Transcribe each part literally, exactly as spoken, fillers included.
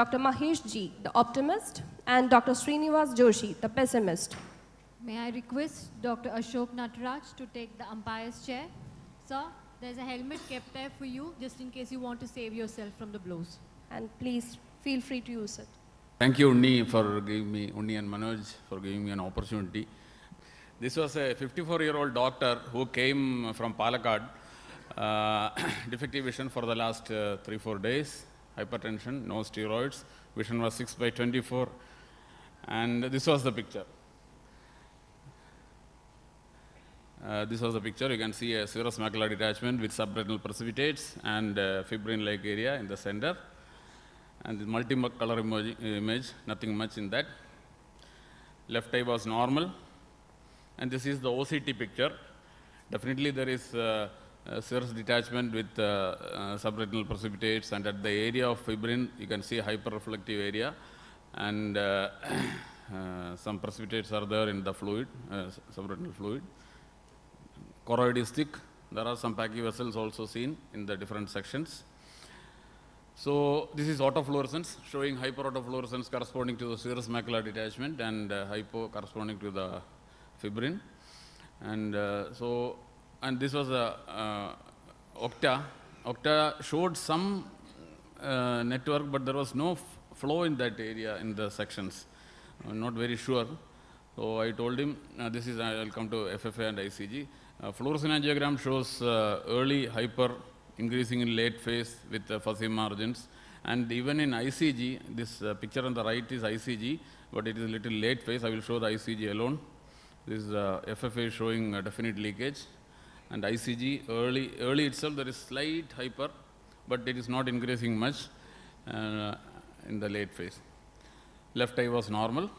Doctor Mahesh G, the optimist, and Doctor Srinivas Joshi, the pessimist. May I request Doctor Ashok Nataraj to take the umpire's chair? Sir, there's a helmet kept there for you, just in case you want to save yourself from the blows. And please feel free to use it. Thank you, Unni, for giving me, Unni and Manoj, for giving me an opportunity. This was a fifty-four-year-old doctor who came from Palakkad, uh, defective vision for the last uh, three, four days, hypertension, no steroids, vision was six by twenty-four, and this was the picture. Uh, this was the picture. You can see a serous macular detachment with subretinal precipitates and uh, fibrin-like area in the center. And the multi-color image, nothing much in that. Left eye was normal. And this is the O C T picture. Definitely there is uh, a serous detachment with uh, uh, subretinal precipitates, and at the area of fibrin, you can see hyperreflective area. And uh, uh, some precipitates are there in the fluid, uh, subretinal fluid. Choroid is thick. There are some Pachy vessels also seen in the different sections. So this is autofluorescence, showing hyperautofluorescence corresponding to the serous macular detachment, and uh, hypo corresponding to the fibrin. And uh, so, and this was a uh, Octa. Octa showed some uh, network, but there was no f flow in that area in the sections. I'm not very sure. So I told him, uh, this is, I'll come to F F A and I C G. Uh, fluorescent angiogram shows uh, early hyper increasing in late phase with uh, fuzzy margins. And even in I C G, this uh, picture on the right is I C G, but it is a little late phase. I will show the I C G alone. This uh, F F A is showing a definite leakage. And I C G, early, early itself, there is slight hyper, but it is not increasing much uh, in the late phase. Left eye was normal.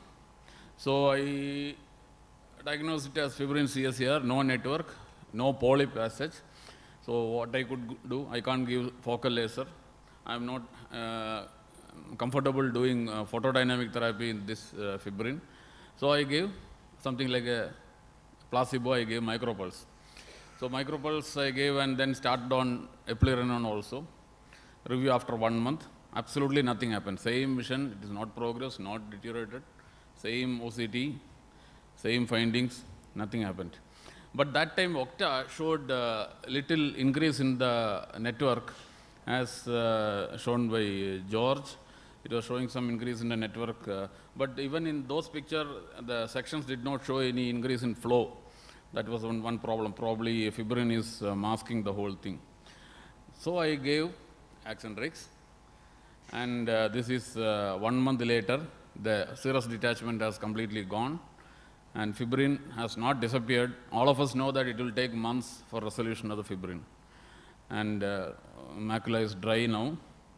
So I diagnosed it as fibrin C S C R, no network, no polyp as such. So what I could do, I can't give focal laser. I'm not uh, comfortable doing uh, photodynamic therapy in this uh, fibrin. So I gave something like a placebo, I gave micropulse. So micropulse I gave and then started on eplerenone also. Review after one month, absolutely nothing happened. Same vision, it is not progressed, not deteriorated. Same O C T, same findings, nothing happened. But that time Octa showed uh, little increase in the network as uh, shown by George. It was showing some increase in the network. Uh, but even in those pictures, the sections did not show any increase in flow. That was one, one problem. Probably fibrin is uh, masking the whole thing. So I gave Axendrix. And uh, this is uh, one month later, the serous detachment has completely gone. And fibrin has not disappeared. All of us know that it will take months for resolution of the fibrin. And uh, macula is dry now,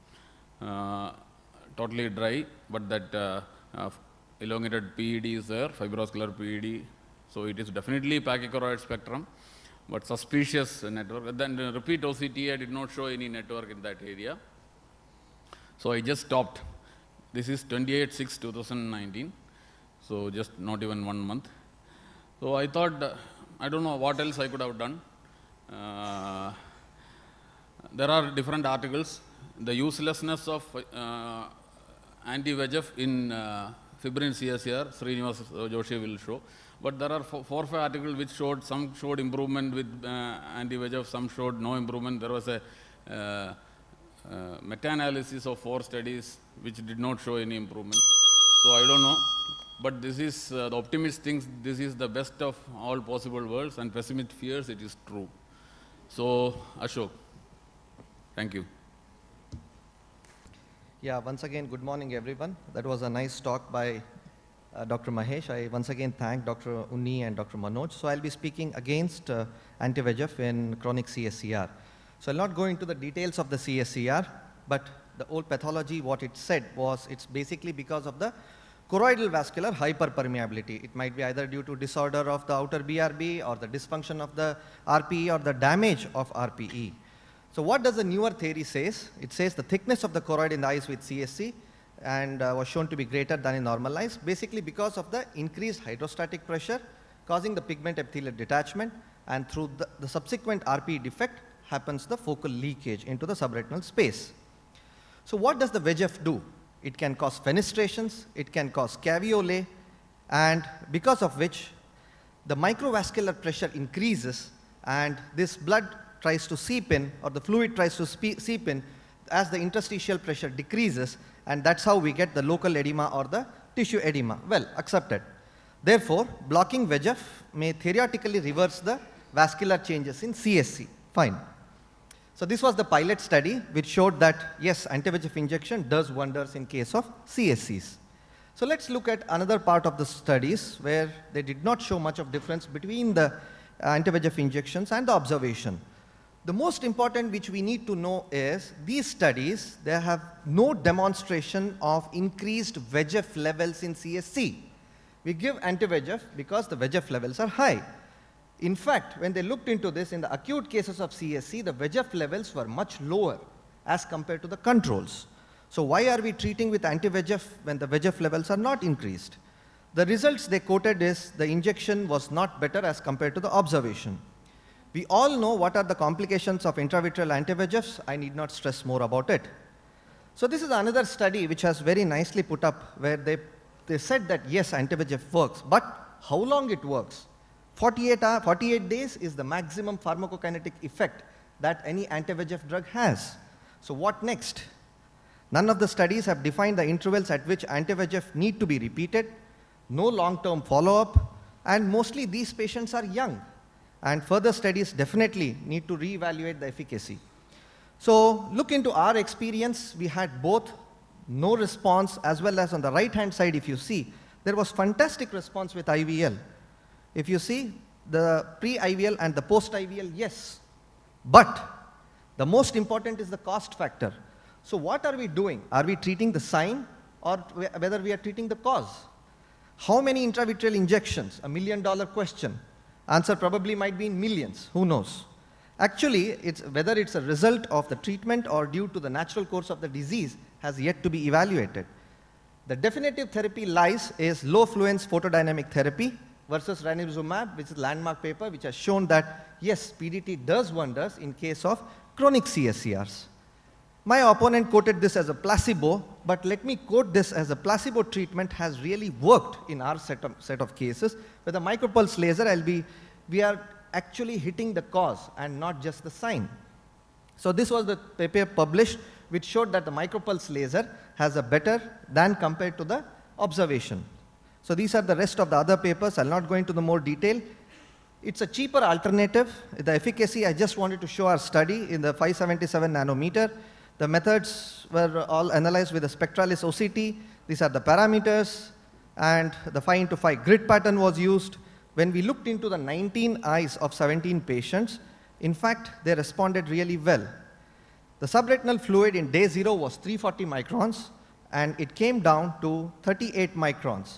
uh, totally dry, but that uh, uh, elongated P E D is there, fibroscular P E D. So it is definitely pachychoroid spectrum, but suspicious network. Then uh, repeat O C T, I did not show any network in that area. So I just stopped. This is twenty-eight six two thousand nineteen. So just not even one month. So I thought, uh, I don't know what else I could have done. Uh, there are different articles. The uselessness of uh, anti-V E G F in uh, fibrin C S C R, Srinivas Joshi will show. But there are four or five articles which showed, some showed improvement with uh, anti-V E G F, some showed no improvement. There was a uh, uh, meta-analysis of four studies which did not show any improvement. So I don't know. But this is, uh, the optimist thinks this is the best of all possible worlds, and pessimist fears it is true. So, Ashok, thank you. Yeah, once again, good morning, everyone. That was a nice talk by uh, Doctor Mahesh. I once again thank Doctor Unni and Doctor Manoj. So I'll be speaking against uh, anti-V E G F in chronic C S C R. So I'll not go into the details of the C S C R, but the old pathology, what it said was it's basically because of the choroidal vascular hyperpermeability. It might be either due to disorder of the outer B R B or the dysfunction of the R P E or the damage of R P E. So what does the newer theory says? It says the thickness of the choroid in the eyes with C S C and uh, was shown to be greater than in normal eyes, basically because of the increased hydrostatic pressure causing the pigment epithelial detachment, and through the, the subsequent R P E defect happens the focal leakage into the subretinal space. So what does the V E G F do? it can cause fenestrations, it can cause caveolae, and because of which the microvascular pressure increases and this blood tries to seep in, or the fluid tries to seep in as the interstitial pressure decreases, and that's how we get the local edema or the tissue edema. Well, accepted. Therefore, blocking V E G F may theoretically reverse the vascular changes in C S C. Fine. So this was the pilot study which showed that, yes, anti-V E G F injection does wonders in case of C S Cs. So let's look at another part of the studies where they did not show much of difference between the anti-V E G F injections and the observation. The most important which we need to know is these studies, they have no demonstration of increased V E G F levels in C S C. We give anti-V E G F because the V E G F levels are high. In fact, when they looked into this in the acute cases of C S C, the V E G F levels were much lower as compared to the controls. So why are we treating with anti-V E G F when the V E G F levels are not increased? The results they quoted is the injection was not better as compared to the observation. We all know what are the complications of intravitreal anti-V E G Fs. I need not stress more about it. So this is another study which has very nicely put up where they, they said that yes, anti-V E G F works, but how long it works? forty-eight, hour, forty-eight days is the maximum pharmacokinetic effect that any anti-V E G F drug has. So what next? None of the studies have defined the intervals at which anti-V E G F need to be repeated, no long-term follow-up, and mostly these patients are young. And further studies definitely need to reevaluate the efficacy. So look into our experience. We had both no response as well as on the right-hand side, if you see, there was fantastic response with I V L. If you see the pre-I V L and the post-I V L, yes. But the most important is the cost factor. So what are we doing? Are we treating the sign or whether we are treating the cause? How many intravitreal injections? A million dollar question. Answer probably might be in millions, who knows? Actually, it's, whether it's a result of the treatment or due to the natural course of the disease has yet to be evaluated. The definitive therapy lies is low fluence photodynamic therapy versus ranibizumab, which is a landmark paper which has shown that yes, P D T does wonders in case of chronic C S C Rs. My opponent quoted this as a placebo, but let me quote this as a placebo treatment has really worked in our set of, set of cases. With a micropulse laser, I'll be, we are actually hitting the cause and not just the sign. So this was the paper published which showed that the micropulse laser has a better than compared to the observation. So these are the rest of the other papers. I'll not go into the more detail. It's a cheaper alternative. The efficacy, I just wanted to show our study in the five seventy-seven nanometer. The methods were all analyzed with the Spectralis O C T. These are the parameters, and the five into five grid pattern was used. When we looked into the nineteen eyes of seventeen patients, in fact, they responded really well. The subretinal fluid in day zero was three forty microns, and it came down to thirty-eight microns.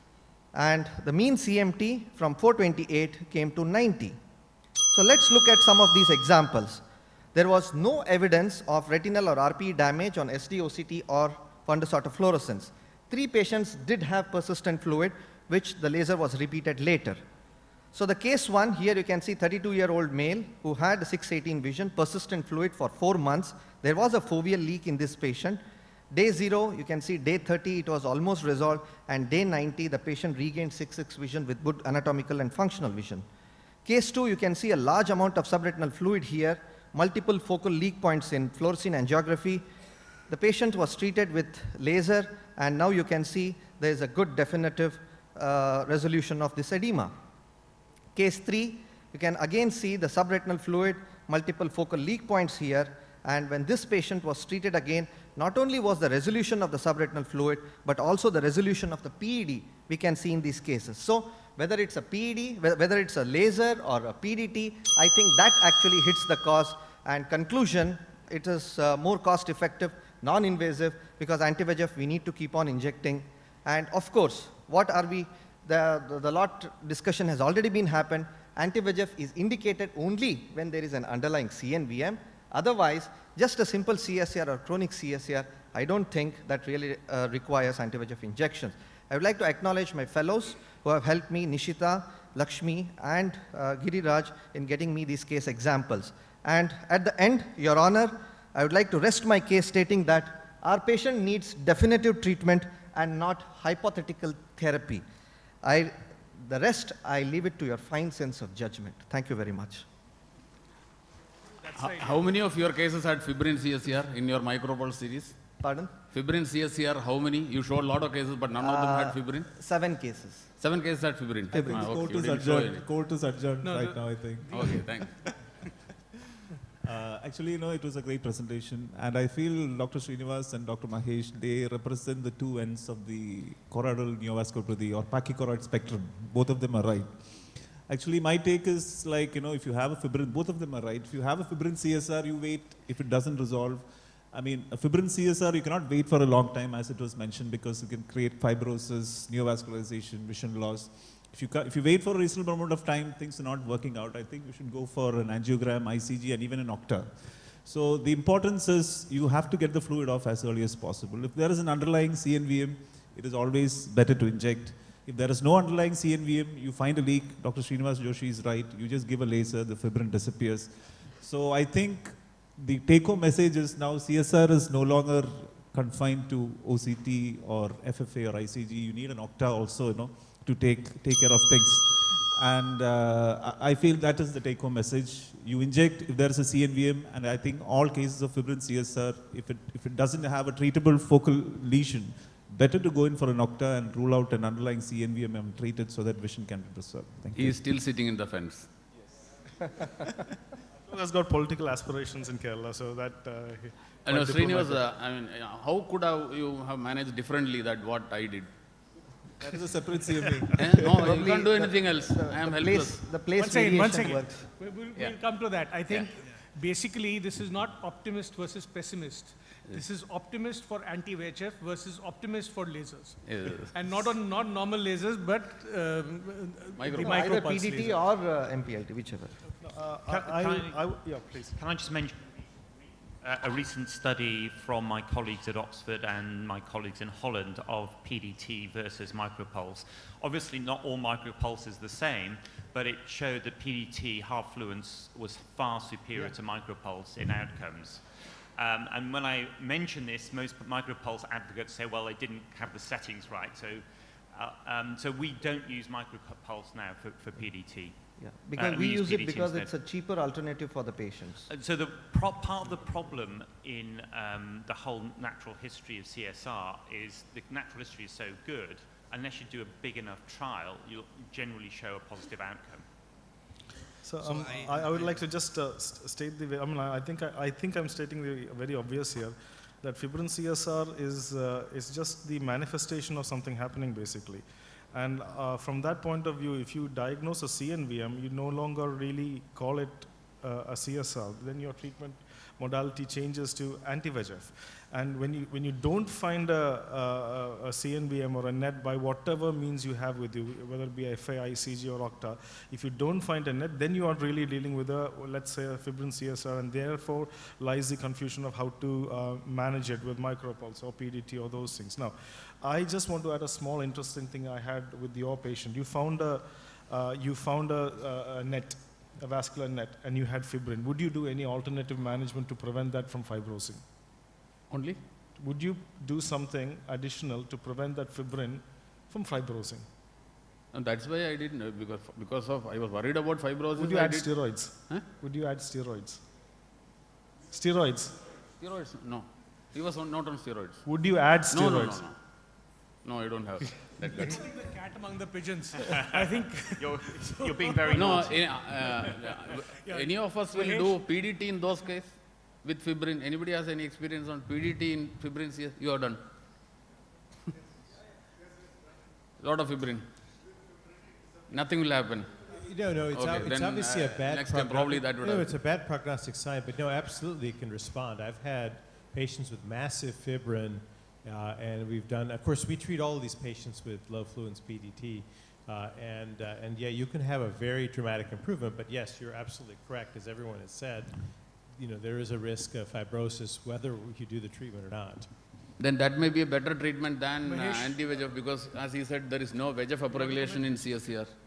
And the mean C M T from four twenty-eight came to ninety. So let's look at some of these examples. There was no evidence of retinal or R P E damage on S D O C T or fundus autofluorescence. Three patients did have persistent fluid, which the laser was repeated later. So the case one, here you can see thirty-two-year-old male who had six eighteen vision, persistent fluid for four months. There was a foveal leak in this patient. Day zero, you can see day thirty, it was almost resolved, and day ninety, the patient regained six six vision with good anatomical and functional vision. Case two, you can see a large amount of subretinal fluid here, multiple focal leak points in fluorescein angiography. The patient was treated with laser, and now you can see there is a good definitive uh, resolution of this edema. Case three, you can again see the subretinal fluid, multiple focal leak points here, and when this patient was treated again, not only was the resolution of the subretinal fluid, but also the resolution of the P E D we can see in these cases. So whether it's a P E D, whether it's a laser or a P D T, I think that actually hits the cause. And conclusion, it is uh, more cost effective, non-invasive, because anti-V E G F we need to keep on injecting. And of course, what are we, the, the, the lot discussion has already been happened. Anti-V E G F is indicated only when there is an underlying C N V M. Otherwise, just a simple C S C R or chronic C S C R, I don't think that really uh, requires anti-V E G F injections. I would like to acknowledge my fellows who have helped me, Nishita, Lakshmi, and uh, Giriraj, in getting me these case examples. And at the end, Your Honor, I would like to rest my case stating that Our patient needs definitive treatment and not hypothetical therapy. I, the rest, I leave it to your fine sense of judgment. Thank you very much. How, how many of your cases had fibrin C S C R in your micropulse series? Pardon? Fibrin C S C R, how many? You showed a lot of cases, but none of them Uh, had fibrin? Seven cases. Seven cases had fibrin. Fibrin. Ah, okay. Court You is didn't show adjourned, any. court is adjourned No, right no. now, I think. Okay, thanks. Uh, actually, you know, it was a great presentation, and I feel Doctor Srinivas and Doctor Mahesh, they represent the two ends of the choroidal neovasculopathy or pachychoroid spectrum. Both of them are right. Actually, my take is like, you know, if you have a fibrin, both of them are right. If you have a fibrin C S R, you wait. If it doesn't resolve, I mean, a fibrin C S R, you cannot wait for a long time, as it was mentioned, because you can create fibrosis, neovascularization, vision loss. If you, if you wait for a reasonable amount of time, things are not working out. I think you should go for an angiogram, I C G, and even an Octa. So the importance is you have to get the fluid off as early as possible. If there is an underlying C N V M, it is always better to inject. If there is no underlying C N V M, you find a leak, Doctor Srinivas Joshi is right, you just give a laser, the fibrin disappears. So I think the take-home message is now C S R is no longer confined to O C T or F F A or I C G. You need an Octa also, you know, to take, take care of things. And uh, I feel that is the take-home message. You inject if there is a C N V M, and I think all cases of fibrin C S R, if it, if it doesn't have a treatable focal lesion, better to go in for an Octa and rule out an underlying C N V M and treat it so that vision can be preserved. Thank He you. is still sitting in the fence. Yes. Has got political aspirations in Kerala, so that. Uh, I know, quite Srinivas, diplomatic. uh, I mean, uh, how could have you have managed differently than what I did? That is a separate C M V. Eh? No, you Probably can't do the- anything else. The, I am the helpless. place, the place One second, one variation second. works. We- We'll, Yeah. we'll come to that. I think basically this is not optimist versus pessimist. This is optimist for anti-V H F versus optimist for lasers. Yes. And not on not normal lasers, but um, Micro- the Either micropulse P D T laser. or uh, M P L T, whichever. Uh, Can- I, I, can I, I, yeah, please. Can I just mention uh, a recent study from my colleagues at Oxford and my colleagues in Holland of P D T versus micropulse. Obviously, not all micropulse is the same, but it showed that P D T half fluence was far superior to micropulse in outcomes. Um, and when I mention this, most micropulse advocates say, well, they didn't have the settings right. So, uh, um, so we don't use micropulse now for, for P D T. Yeah, because Uh, we we use use P D it T because instead. it's a cheaper alternative for the patients. And so the pro part of the problem in um, the whole natural history of C S R is the natural history is so good, unless you do a big enough trial, you'll generally show a positive outcome. So, um, I, I would like to just uh, st state the. I mean, I I think I, I think I'm stating the very obvious here, that fibrin C S R is uh, is just the manifestation of something happening basically, and uh, from that point of view, if you diagnose a C N V M, you no longer really call it uh, a C S R. Then your treatment modality changes to anti-V H F. And when you, when you don't find a, a, a C N V M or a net by whatever means you have with you, whether it be F A, I C G or Octa, if you don't find a net, then you are really dealing with a, let's say, a fibrin C S R, and therefore lies the confusion of how to uh, manage it with micropulse or P D T or those things. Now, I just want to add a small interesting thing I had with your patient. You found a, uh, you found a, a, a net, a vascular net, and you had fibrin. Would you do any alternative management to prevent that from fibrosing? Only? Would you do something additional to prevent that fibrin from fibrosing? And that's why I didn't, uh, because, because of, I was worried about fibrosis. Would you I add did- steroids? Huh? Would you add steroids? Steroids. Steroids? No. He was on, not on steroids. Would you add steroids? No, no, no, no. No, I don't have that guts. The cat among the pigeons. I think. You're, you're being very No, naughty. eh, uh, Yeah. any of us will Mahesh? do P D T in those cases with fibrin. Anybody has any experience on P D T in fibrin? Yes, you are done. Lot of fibrin. Nothing will happen. No, no, it's, Okay, ob- it's then, obviously uh, a bad next time probably that would no, have- it's a bad prognostic sign, but no, absolutely it can respond. I've had patients with massive fibrin, uh, and we've done, of course, we treat all of these patients with low fluence P D T, uh, and, uh, and yeah, you can have a very dramatic improvement, but yes, you're absolutely correct, as everyone has said, you know, there is a risk of fibrosis whether you do the treatment or not. Then that may be a better treatment than uh, Mahesh? anti-V H F because, as he said, there is no V H F upregulation in C S C R.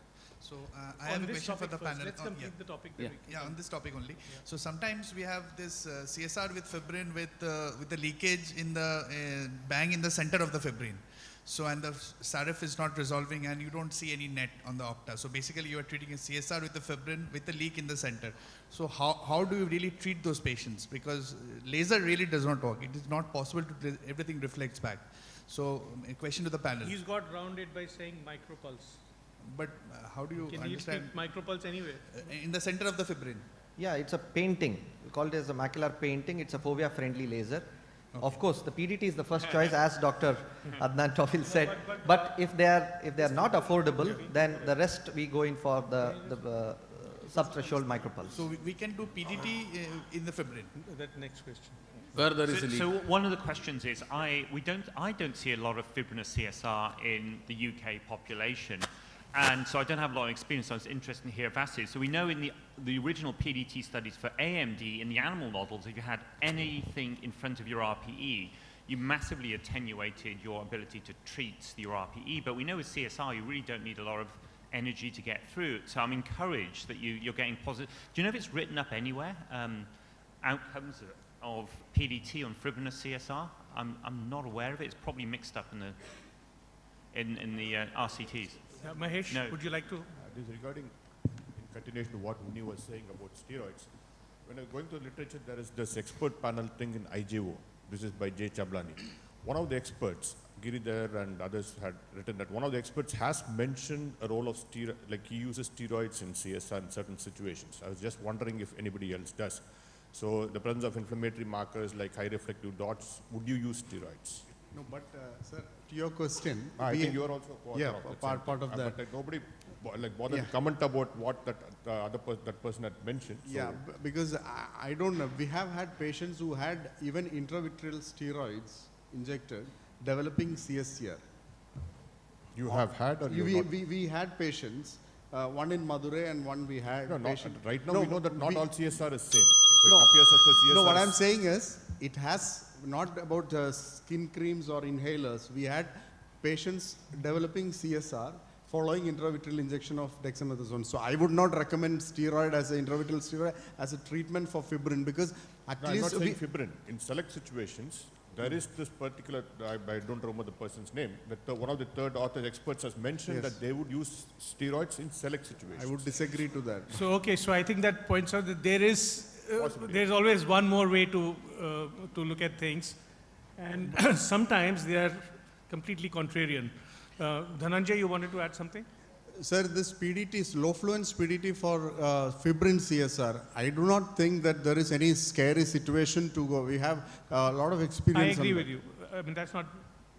So uh, I On have a this question for topic the first. panel. Let's Oh, complete yeah. the topic. Yeah. then we can Yeah, on come. this topic only. Yeah. So sometimes we have this uh, C S R with fibrin with uh, with the leakage in the uh, bang in the center of the fibrin. So and the S A R F is not resolving and you don't see any net on the opta. So basically you are treating a C S R with the fibrin with the leak in the center. So how, how do you really treat those patients? Because laser really does not work. It is not possible to, re everything reflects back. So a question to the panel. He's got rounded by saying micropulse. But uh, how do you Can he understand? speak micropulse anyway? Uh, in the center of the fibrin. Yeah, it's a painting. We call it as a macular painting. It's a fovea-friendly laser. Okay. Of course, the P D T is the first choice, as Doctor Adnan Tawil said. No, but, but, but if they are if they are not affordable, then the rest we go in for the the uh, subthreshold micropulse. So we, we can do P D T uh, in the fibrin. That next question. Where there is so, a leak. so one of the questions is, I we don't I don't see a lot of fibrinous C S R in the U K population. And so I don't have a lot of experience, so it's interesting to hear Vasu. So we know in the, the original P D T studies for A M D, in the animal models, if you had anything in front of your R P E, you massively attenuated your ability to treat your R P E. But we know with C S R, you really don't need a lot of energy to get through it. So I'm encouraged that you, you're getting positive. Do you know if it's written up anywhere, um, outcomes of, of P D T on fibrinous C S R? I'm, I'm not aware of it. It's probably mixed up in the, in, in the uh, R C Ts. Uh, Mahesh, No. would you like to? Uh, this is regarding, in continuation to what Uni was saying about steroids. When I was going through the literature, there is this expert panel thing in I J O. This is by Jay Chablani. One of the experts, Giridhar and others had written that one of the experts has mentioned a role of steroid, like he uses steroids in C S R in certain situations. I was just wondering if anybody else does. So the presence of inflammatory markers like high reflective dots, would you use steroids? No, but uh, sir, to your question, I we- think you are also co-author yeah, of that part, same part thing. of Uh, that. But like, nobody bo- like bothered Yeah. to comment about what that uh, other per that person had mentioned. So Yeah, b- because I, I don't know. We have had patients who had even intravitreal steroids injected developing C S C R. You have had or you we, not? we, we had patients, uh, one in Madurai and one we had. No, not, patient. right now No, we know that not we- all C S R is same. So No, it appears as the C S R no, what is- I'm saying is, it has not about uh, skin creams or inhalers. We had patients developing C S R following intravitreal injection of dexamethasone. So I would not recommend steroid as an intravitreal steroid as a treatment for fibrin, because at No, I'm least not saying we, fibrin. In select situations, there is this particular, I, I don't remember the person's name, that the, one of the third author experts has mentioned Yes. that they would use steroids in select situations. I would disagree to that. So, okay, so I think that points out that there is, uh, Possibly. there's always one more way to, uh, to look at things. And sometimes they are completely contrarian. Uh, Dhananjay, you wanted to add something? Sir, this P D T is low fluence P D T for uh, fibrin C S R. I do not think that there is any scary situation to go. We have a lot of I experience. agree on with that. you. I mean, that's not.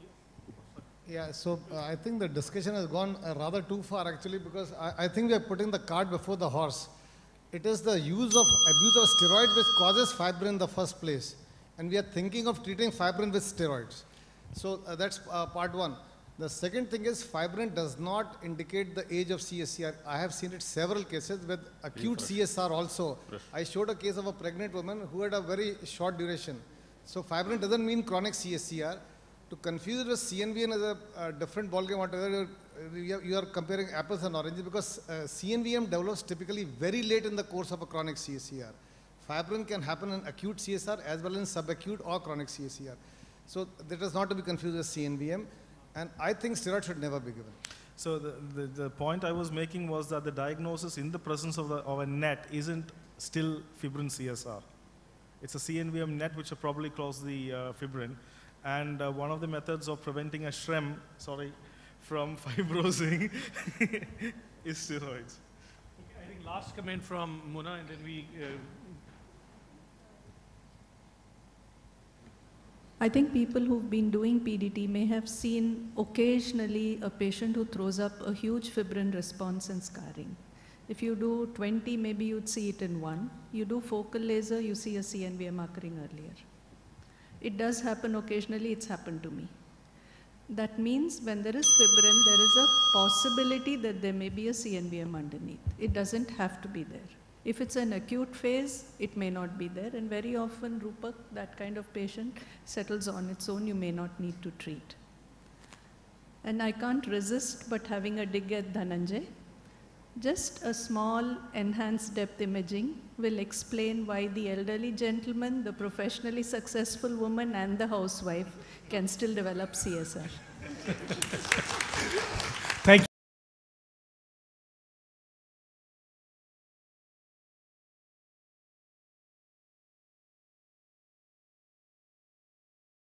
Yeah, so uh, I think the discussion has gone uh, rather too far actually, because I, I think we are putting the cart before the horse. It is the use of abuse of steroids which causes fibrin in the first place. And we are thinking of treating fibrin with steroids. So uh, that's uh, part one. The second thing is fibrin does not indicate the age of C S C R. I have seen it several cases with acute C S R also. I showed a case of a pregnant woman who had a very short duration. So fibrin doesn't mean chronic C S C R. To confuse it with C N V M is a uh, different ballgame altogether. You are, you are comparing apples and oranges, because uh, C N V M develops typically very late in the course of a chronic C S C R. Fibrin can happen in acute C S R as well as in subacute or chronic C S C R. So that is not to be confused with C N V M. And I think steroids should never be given. So the, the, the point I was making was that the diagnosis in the presence of, the, of a net isn't still fibrin C S R. It's a C N V M net which will probably cause the uh, fibrin. And uh, one of the methods of preventing a S R E M, sorry, from fibrosing is steroids. Okay, I think last comment from Muna, and then we. Uh, I think people who've been doing P D T may have seen occasionally a patient who throws up a huge fibrin response and scarring. If you do twenty, maybe you'd see it in one. You do focal laser, you see a C N V M occurring earlier. It does happen occasionally, it's happened to me. That means when there is fibrin, there is a possibility that there may be a C N V M underneath. It doesn't have to be there. If it's an acute phase, it may not be there, and very often, Rupak, that kind of patient settles on its own, you may not need to treat. And I can't resist but having a dig at Dhananjay. Just a small enhanced depth imaging will explain why the elderly gentleman, the professionally successful woman, and the housewife can still develop C S R.